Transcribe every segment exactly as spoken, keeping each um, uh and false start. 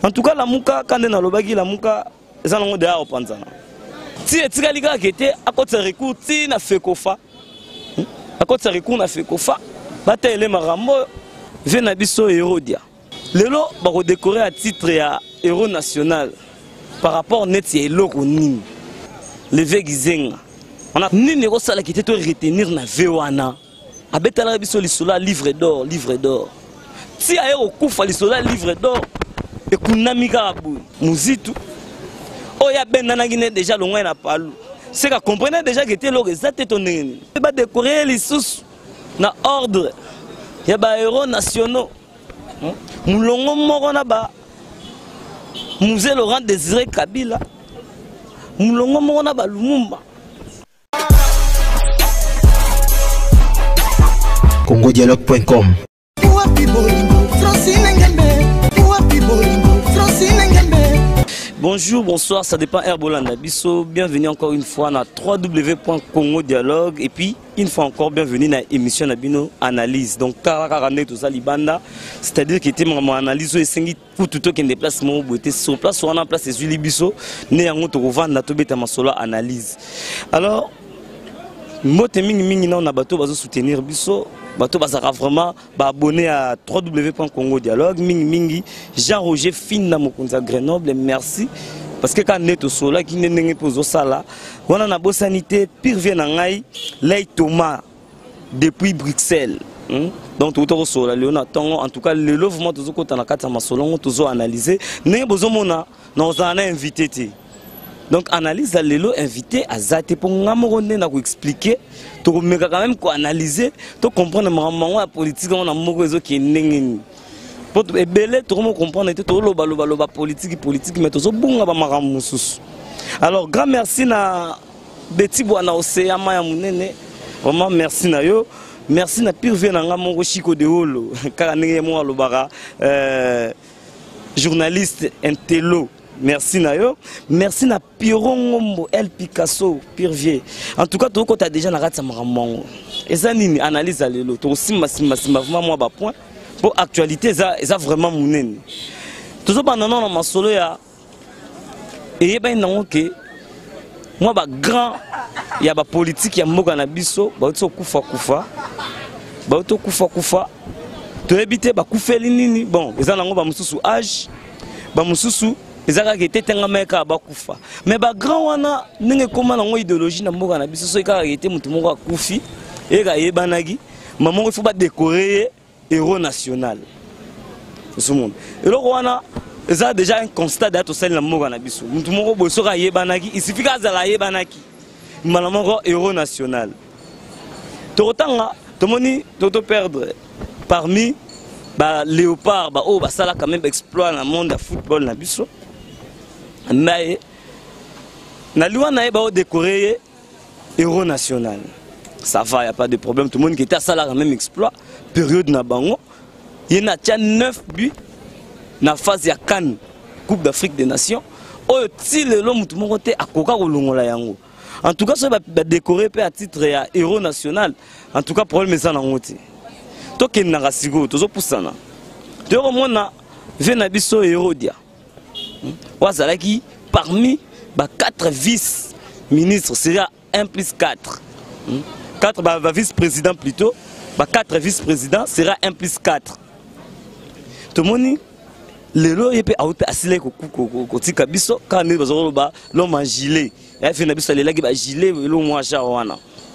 En tout cas, la mouka, quand on a le la mouka, ils ont de au panzana. Si tu as dit que à côté de recours, tu n'as fait qu'au à côté de recours, on a fait qu'au fa. Bataille les marambo, vient à biso Hérodia. Le lot va redécorer à titre à héros national par rapport net et l'oroni. Le vegizenga. On a ni négo sala qui était retenir na vewana. Abetala biso lisola livre d'or, livre d'or. Si a héros kufa lisola livre d'or et kunamika abu muzitu. Oya benana gine déjà loin na palu. C'est qu'à comprendre déjà que était l'orezate tonene. Il va décorer les sous na ordre. Il y a des héros nationaux. Moulongo Morona ba Musée Laurent Désiré Kabila. Moulongo Morona ba Lumumba. Congo Dialogue point com. Bonjour, bonsoir, ça dépend Herbolanda Bisso. Bienvenue encore une fois dans w w w point congo dialogue. Et puis, une fois encore, bienvenue dans l'émission Nabino Analyse. Donc, c'est-à-dire que c'était mon analyse et pour tout qui déplace mon beauté sur place, on a place les Julie Bisso, né en autre revendre la tobeta ma solo analyse. Alors, moi, je suis soutenir Bisso. Bato bazara vraiment abonné à w w w point congo dialogue. Mingi mingi Jean-Roger Finna Mokonza Grenoble, merci parce que quand net au sola qui n'est pas au sala on a une sanité pire vient ngai Lay Thomas depuis Bruxelles. Donc tout au sola Léonard en tout cas le logement toujours quand on a quatre masolon toujours analyser n'est besoin mona nous en a invité. Donc analyse à l'élo invité à Zate pour nous expliquer, pour nous quand même analyser, pour comprendre vraiment la politique on a beaucoup qui est n'engagé. Pour belé tout le comprendre tout le balo balo politique politique mais tout ça bon ba maram musus. Alors grand merci na Betty Boana Océan Maya Munene, vraiment merci na yo, merci na pire vient na mongo Chico de Holo, car n'engagé moi le bara journaliste intello. Merci Nayo, merci na Piron Ngombo, El Picasso, Pire Vieux. En tout cas, tout le monde a déjà narré ça maman. Et ça ni analyse à l'élo. Tout aussi massi massi vraiment moi bas point. Pour actualité ça ça vraiment mounen. Tout ça pendant non ma solo ya. Et ben non que moi bas grand il y a ba politique ya moka na biso, ba to kufa kufa. Ba to kufa kufa. To éviter ba kufeli nini. Bon, ils en ont ba mususu âge. Ba mususu ezaka kete tenga meka bakufa mais ba grand wana ninge koma na ngo idéologie na mboka na biso so ikaka kete mutu moko akufi eka yebanaki maman il faut ba décorer héros national ce monde et là wana ça déjà un constat d'être celle na mboka na biso mutu moko boso ka yebanaki il suffit ka zala yebanaki maman ko héros national totanga tomoni toto perdre parmi ba léopard ba oh ba sala quand même exploit dans le monde de football na biso. Mais na loi na ba décorer héros national. Ça va, il n'y a pas de problème. Tout le monde qui était à ça là quand même exploit. Période na bango. Il y a neuf buts na phase ya CAN, Coupe d'Afrique des Nations. Oh ti le lo mutu moko te akoka kolongola yango. En tout cas ça va décorer à titre ya héros national. En tout cas problème ça na ngoti. To ke na rasigo tozo pusana. De romona vena biso Hérodia. Wazalaki parmi bah, quatre vice-ministres, c'est un plus quatre. quatre bah, bah, vice-présidents plutôt, bah, quatre vice-présidents sera un plus quatre. Tout le monde, le lot est assis côté kabiso quand nous avons l'homme en gilet. Il fait nabiso les lagues gilet l'homme moi chawana.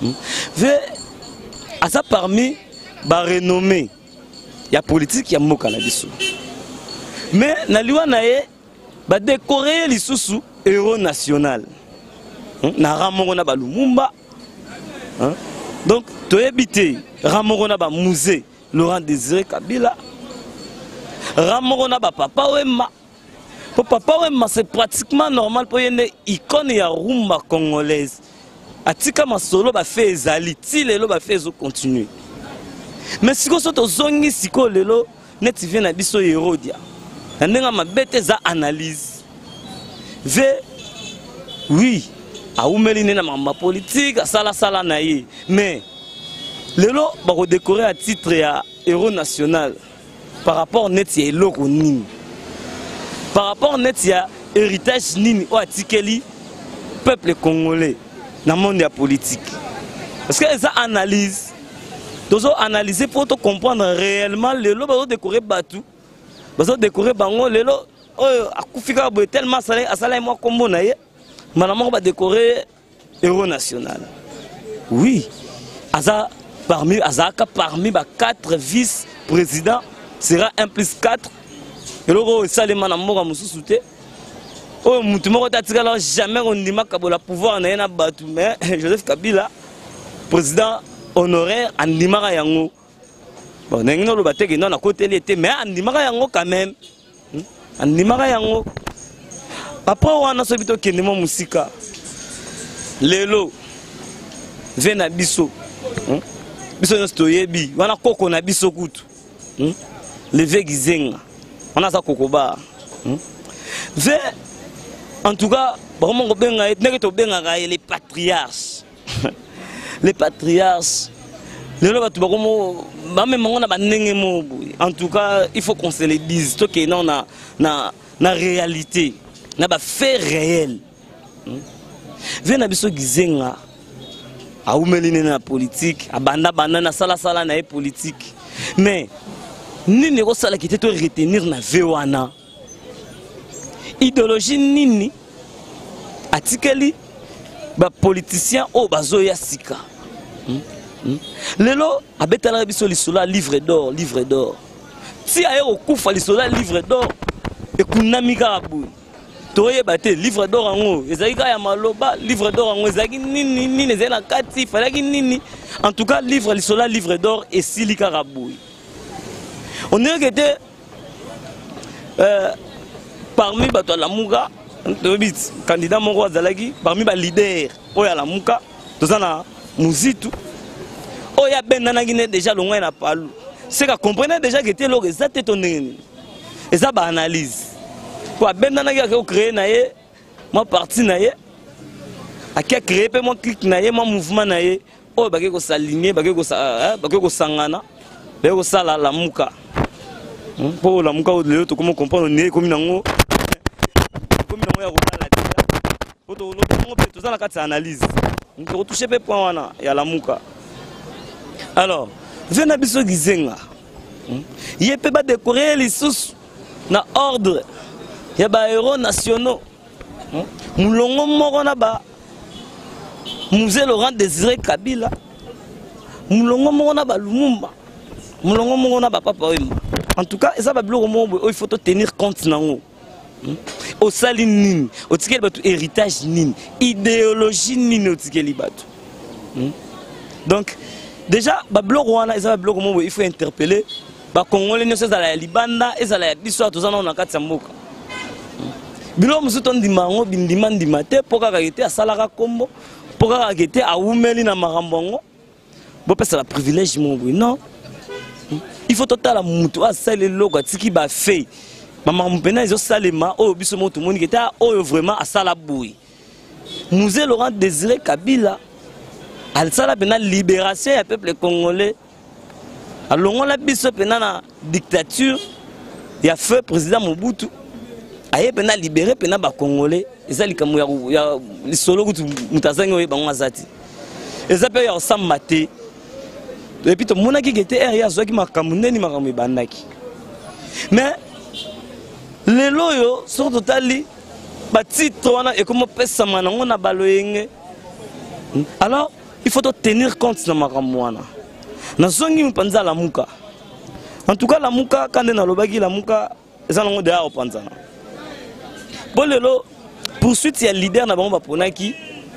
À ça parmi bah renommé, il y a politique, il y a moka nabiso. Mais na liwa nae ba décorer les sous héros national. Na ramorona ba Lumumba. Donc to éviter ramorona ba musée Laurent Désiré Kabila. Ramorona ba Papa Wemba. Pour Papa Wemba c'est pratiquement normal pour une icône ya rumba congolaise. Atika masolo ba fait ezali, ti lelo ba fait ezo continuer. Mais si ko soto zongi siko lelo net vient na biso Hérodia. Nenga mabete za analyse. Ve oui, a oumeline na mamba politique, sala sala na ye. Mais lelo ba ko décorer à titre ya héros national par rapport net ya eloko nini. par rapport à net ya héritage nini o atikeli peuple congolais dans le monde de la politique. Parce que ça analyse, dozo analyser pour te comprendre réellement le lo bazo décorer batu, bazo décorer bango le lo oh akufika bo tellement salé asala moi kombo na ye, manamo ba décorer héros national. Oui, aza parmi azaka parmi ba quatre vice-présidents sera un plus quatre. Et le salé manamo ga mususu te. Oh, mutumoko tatikala jamais on dit makabola pouvoir na yena batu mais Joseph Kabila président honoraire andimaka yango. Bon nengino lo bateke non à côté l'été mais andimaka yango quand même. Andimaka yango. Après on a sobito kendemo musika. Lelo vena biso. Biso no stoyebi wana koko na biso kutu. Le vegizenga. On a ça kokoba. Ve en tout cas, les patriarches. Les patriarches. En tout cas, il faut qu'on se les dise. Non, na, na, na réalité. Na ba fait réel. Vena biso gizenga. A oumeline na politique. A banda banda na sala sala na politique. Mais, ni ne sala qui te retenir na vewana. Idéologie nini atikeli ba politicien o bazo ya sika hmm? hmm? Lelo abetala biso lisola livre d'or livre d'or ti aye okufa lisola livre d'or ekunamika abu toye bate livre d'or ango ezalika ya maloba livre d'or ango ezalaki nini nini ezala kati falaki nini en tout cas livre lisola livre d'or et silika abu on dirait que était euh, parmi bato la Mouga, candidat Moro Azalagi, parmi les leaders, oya la Mouka, tout ça na Mouzitu, oya Ben Nanagine déjà loin na Palou. C'est qu'à comprendre déjà que t'es l'oré, ça t'es ton nez. Et ça bah analyse. Pour Ben Nanagi a créé naie, moi parti naie, a qui a créé moi clic naie, moi mouvement naie, oh bah que s'aligner, bah que ça, bah que sangana, bah que ça la la Mouka. Pour la Mouka au-delà, tu comment comprendre le nez comme nango. Comme nous avons tout ça, la analyse. Nous avons touché les points et à la mouka. Alors, venez à Bisso Gizenga. Il y a pas décorer les sous na ordre. Il y a des héros nationaux. Moulongo Moronaba. Musée Laurent Désiré Kabila. Moulongo Moronaba Lumumba. Moulongo Moronaba Papa Wimba. En tout cas, ça va il faut tenir compte nango. Au saline nini, au ticket batu héritage nini, idéologie nini au ticket libatu. Donc déjà, bablo rwanda, ça bablo comment il faut interpeller. Ba Congolais ne sont à la Libanda, et à la l'histoire tout ça on a quatre samboka. Bilo musuto ndimango bindima ndimate poka kagete à salara kombo, poka kagete à umeli na marambongo. Bo pesa la privilège mon non. Il faut total la mutu à ça les logo tiki ba fait. Maman mpena izo salema o biso moto moni keta o vraiment à sala boui. Musée Laurent Désiré Kabila al sala pena libération du peuple congolais. Alors on la biso pena na dictature ya feu président Mobutu. Aye pena libéré pena ba congolais ezali kamu ya ya solo kutu mutazango bango azati. Ezape ya osamate. Et puis tout le monde qui était derrière ceux qui m'a camuné ni m'a camuné bandaki. Mais les loyaux sont totalement bâtis trop et comme on peut s'amener on a baloyé. Alors il faut tenir compte de ma camuana. Na zongi mpanza la muka. En tout cas la muka quand on a l'obagi la muka ils en ont déjà au panza. Bon les loyaux poursuite il y a leader na bango baponaki.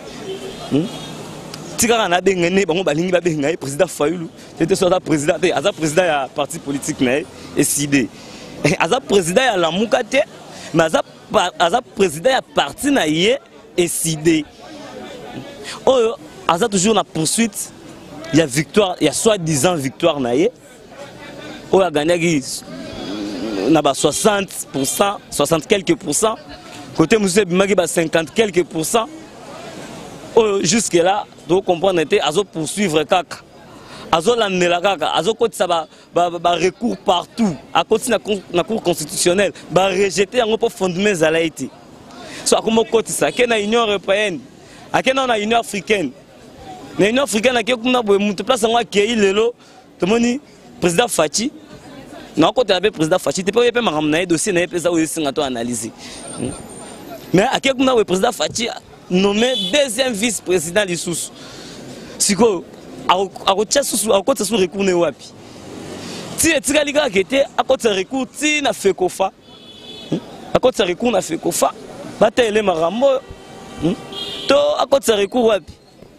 Tika na bengene bango balingi ba bengai président Fayulu c'était soit président aza président ya parti politique na et S I D aza président ya la mukate mais aza aza président ya parti na ye et S I D oh aza toujours na poursuite il y a victoire il y a soi-disant victoire na ye oh a gagné na ba soixante pour cent soixante quelques pour cent côté monsieur Bimaki ba cinquante quelques pour cent oh jusque là donc comprendre était à poursuivre kaka azolandela kaka azokotisa ba ba ba recours partout akoti na na cour constitutionnelle ba rejeter yango pour fondement ezala été so akomo kotisa ke na Union européenne akena na Union africaine na Union africaine akekuna boye mutu place yango akei lelo tomoni président Fachi na côté avec président Fachi te pe pe makamna dossier na pe za o singa to analyser mais akekuna boye président Fachi nommé deuxième vice-président lisusu siko akotia susu akotsa su recours ne wapi ti etika lika kete akotsa recours ti na fekofa akotsa recours na fekofa batele marambo to akotsa recours wapi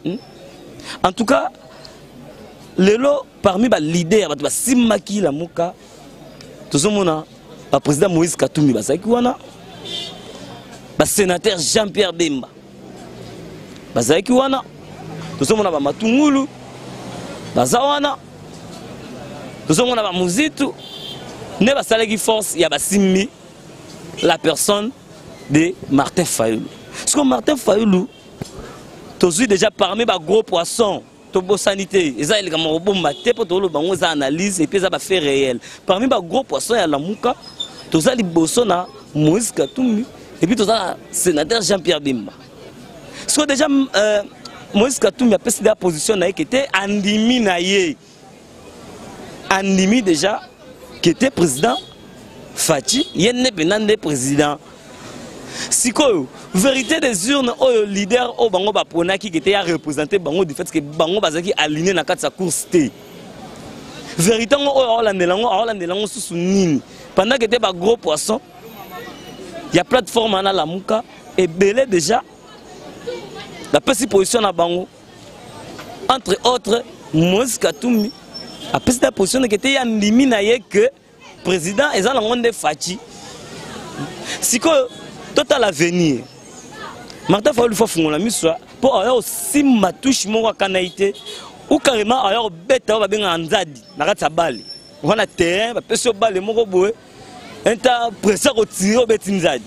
en tout cas lelo parmi ba leader ba ba simaki la muka tozomona ba président Moïse Katumbi bazaki wana ba sénateur Jean-Pierre Bemba bazaki wana tozomona ba Matungulu bazawana tozomona ba Muzitu ne basalaki force ya basimi la personne de Martin Fayulu. Parce que Martin Fayulu tozui déjà parmi ba gros poissons tobo sanité eza elika morobo maté pour tolo bango za analyse et puis ça ba fait réel parmi ba gros poissons ya lamuka toza liboso na Moïse Katumbi et puis toza sénateur Jean-Pierre Bemba. Parce que déjà euh, Moïse Katumbi a pris la position qui était andimi naye. Andimi déjà qui était président Fachi, yenne benande président. Si quoi vérité des urnes au leader au bango ba pona qui était à représenter bango du fait que bango bazaki aligné na quatre sa course té. Vérité au Hollande lango Hollande lango sous nini. Pendant que était ba gros poisson, il y a plateforme à la muka et belé déjà. La petite position à Bango, entre autres, Moïse Katumbi a pris la position qui était en que président est dans le monde de Fachi. Si que total avenir, Martin Fayulu faut faire la mise pour avoir aussi ma touche mon kanaïté ou carrément avoir bête ou bien anzadi na kata bali. On a terrain, ba peso bali moko boé, enta pressa ko tirer betinzadi.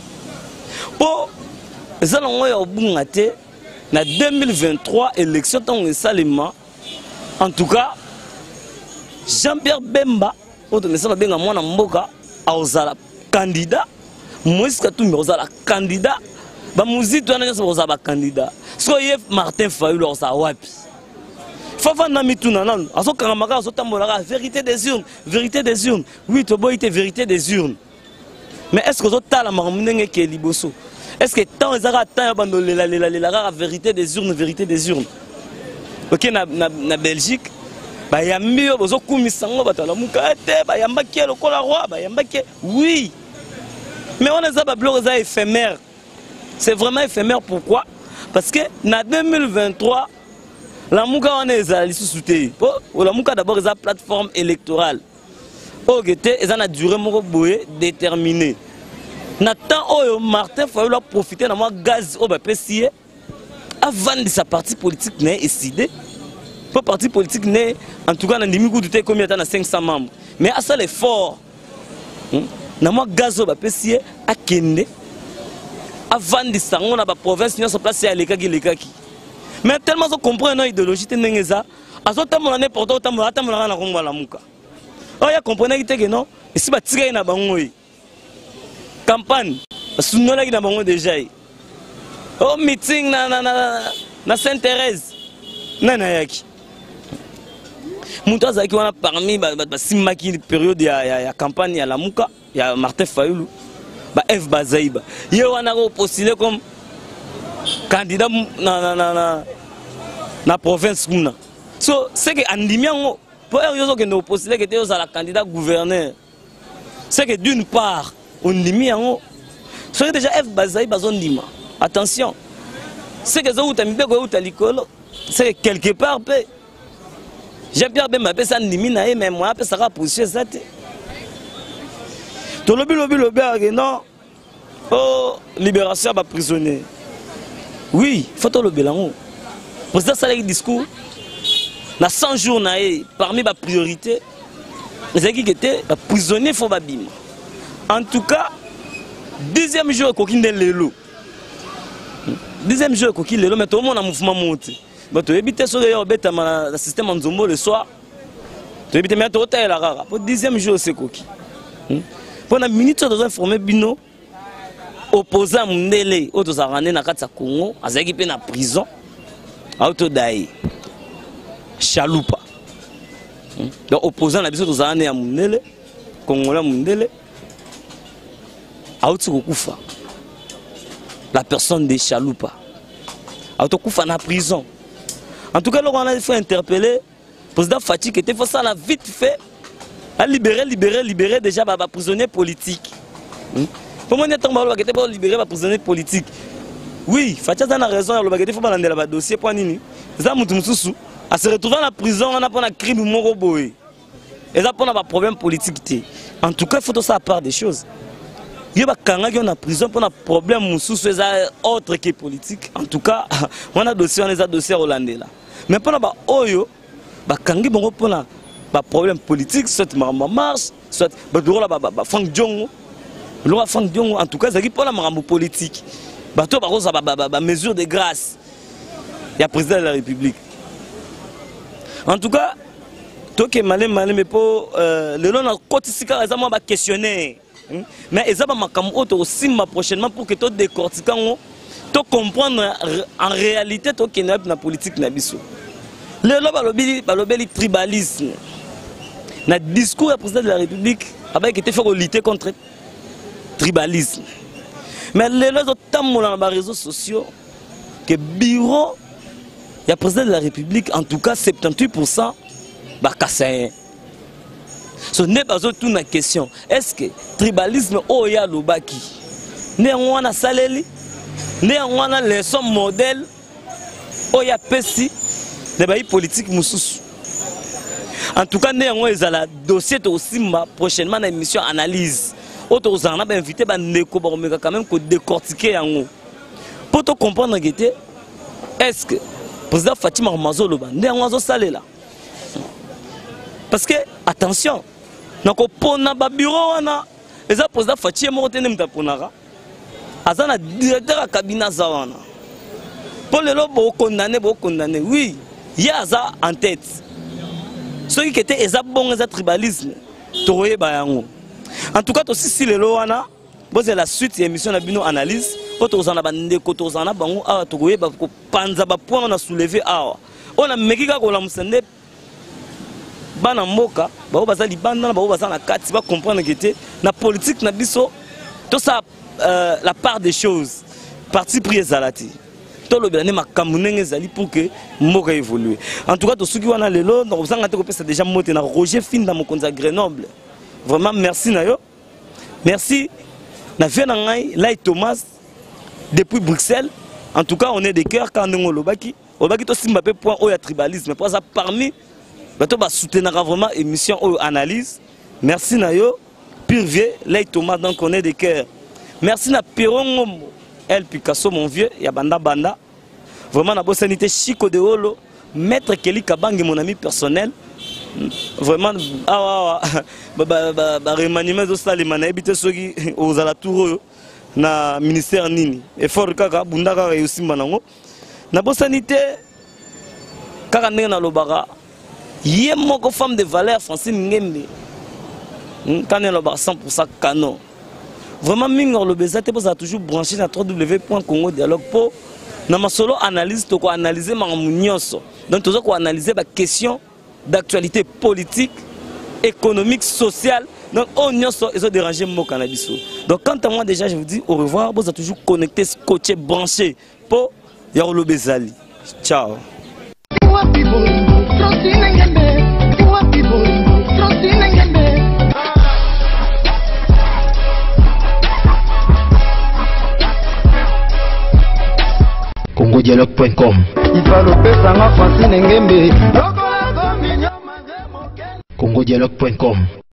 Pour ça on a bungate na deux mille vingt-trois élection tant salement en tout cas Jean-Pierre Bemba autre ne sait pas bien mwana mboka aozala candidat Moïse Katumbi aozala candidat ba Muzitu ana nyasa aozala candidat so yef Martin Fayulu aozala wapi fafa na mituna nan aso kangamaka aso tambola vérité des urnes vérité des urnes oui to boyite vérité des urnes mais est-ce que zo tala makamundenge ke liboso. Est-ce que tant ils ont tant la la vérité des urnes, vérité des urnes. Ok na na na Belgique, bah y a mieux besoin comme sango batala mukate, bah y a mbaki le kola roi, bah y a mbaki oui. Mais on a ça bloc ça éphémère. C'est vraiment éphémère pourquoi? Parce que na deux mille vingt-trois la muka on est allé sous-souté. Oh la muka d'abord sa plateforme électorale. Oh gete ils en a duré mon boé déterminé. Nathan Oyo Martin Fayulu a profité de moi gaz au P C A avant de sa partie politique n'est décidé. Pour parti politique n'est en tout cas dans demi coup de combien de cinq cents membres. Mais à ça l'effort, na moi gaz au P C A a kende avant de ça on a la province n'y a sa place à l'écaki l'écaki. Mais tellement on comprend une idéologie tenengeza, à ce temps on a n'importe où temps on a temps on a na kongo la muka. Oh ya comprenez que non, et si ba tirer na bangoyi. Campagne, sounola qui n'a pas déjà. Au meeting na na na na Sainte-Thérèse, nana yaki. Muta zaki wana parmi ba ba simaki période ya ya campagne ya Lamuka, ya Martin Fayulu, ba F Bazaiba. Ye wana ko postuler comme candidat na na na na na province kuna. So c'est que andimiango pour yozo que nous postuler que tu es la candidat gouverneur. C'est que d'une part on dit miango c'est déjà F Bazai bazon dima attention c'est que ça ou tambe ko ou talikolo c'est quelque part pe Jean-Pierre Bemba pe ça ndimi na même moi pe ça va pousser ça te to lobi lobi lobi non oh libération ba prisonnier oui faut to lobi lango pour ça ça le discours na cent jours na parmi ba priorité les qui étaient prisonniers faut ba bima. En tout cas, deuxième jour, coquine de l'élo. Deuxième jour, coquine de l'élo, mais tout le monde a un mouvement monté. Bon, tu habites sur le système en Nzombo le soir. Tu habites mais tu hôtel la rara. Pour dixième jour c'est quoi? Pour la minute de informer bino opposant Mundele auto ramener na kati Congo, azaki pe na prison. Auto dai. Chalupa. Donc opposant na biso to zane ya Mundele, Congolais Mundele. Auto kokufa. La personne de Chalupa. Auto kufa na prison. En tout cas, on a fait interpeller le président Fati qui était fait ça vite fait, à libérer, libérer, libérer déjà les prisonniers politiques. Pour moi, il faut libérer les prisonniers politiques. Oui, Fati a raison, il faut balancer le dossier pour nini. Ça mutumsusu, à se retrouver dans la prison, on a pas un crime moro boy. Et ça pour un problème politique. En tout cas, il faut tout ça à part des choses. Il y a des prison pour un problème autre que politique. En tout cas, on a dossier, on a dossier hollandais là. Mais pour la oyo, ba kangi bongo pour la problème politique, soit marama marche, soit ba duro la ba Frank Diongo, loi Frank Diongo. En tout cas, ça qui pour la marama politique. Ba to ba rosa ba ba mesure de grâce. Il y a président de la République. En tout cas, toi qui malé malé mais pour le long na côté sika ça moi ba questionner. Mais ils ont ma aussi prochainement pour que tu décortiques, tu comprendre en réalité tu qui n'est pas politique na biso. Le lobby tribalisme. Le discours du président de la République avec été fait pour lutter contre le tribalisme. Mais les autres dans les réseaux sociaux que bureau du président de la République en tout cas soixante-dix pour cent bah kassayen. Ce n'est pas toute une question. Est-ce que le tribalisme oya lobaki ne wana saleli ne wana leçon modèle oya pesi de bayi politique mususu. En tout cas, ne wana ezala dossier to simba prochainement na émission analyse. Auto zana ba invité ba ndeko ba omeka quand même ko décortiquer yango. Pour te comprendre que est-ce que président Fatima Mazolo ba ne wana zo salela. Parce que, attention, nous avons un bureau, et ça, le président Fatima Mazolo est un directeur de cabinet. Pour les gens qui condamnés, condamnés, oui, il y a ça en tête. Ceux qui étaient bon, ils tribalisme. En tout cas, aussi, si les gens c'est la suite de l'émission de la analyse, quand on a bandé, quand on a bandé, on a soulevé, on a mis bana mboka ba baza libanda ba baza na kati ba comprendre que té na politique na biso tout ça euh, la part des choses parti pris ezalati to lo bien makambo ndenge ezali pour que mboka évolue. En tout cas to suki wana lelo donc vous ngate ko pesa déjà moté na Roger Finda mokonzi à Grenoble. Vraiment merci na yo. Merci na vie na ngai Lai Thomas depuis Bruxelles. En tout cas on est des cœurs quand on lobaki obaki to simba pe point o ya tribalisme pour ça parmi bato ba soutenir vraiment émission ou analyse. Merci Nayo, Pire Vieux, Lai Thomas donc on est des cœurs. Merci na Piron El Picasso mon vieux, ya banda banda. Vraiment na bosanité Chico de Holo, Maître Kelly Kabange mon ami personnel. Vraiment ah ba ba ba ba remaniement de Salima na habité soki aux alentours na ministère nini. Effort kaka bunda kaka aussi manango. Na bosanité kaka ndenge na lobara. Il y a une femme de valeur, Francine Ngembe. Quand elle est cent pour cent canon. Vraiment, Mingor le Bézat, vous avez toujours branché dans w w w point congo dialogue pour nous solo analyse, pour analyser ma mounioso. Donc, toujours pour analyser la question d'actualité politique, économique, sociale. Donc, on y a dérangé mon cannabis. Donc, quant à moi, déjà, je vous dis au revoir. Vous avez toujours connecté, scotché, branché pour Yaro Bezali. Ciao. congo dialogue point com congo dialogue point com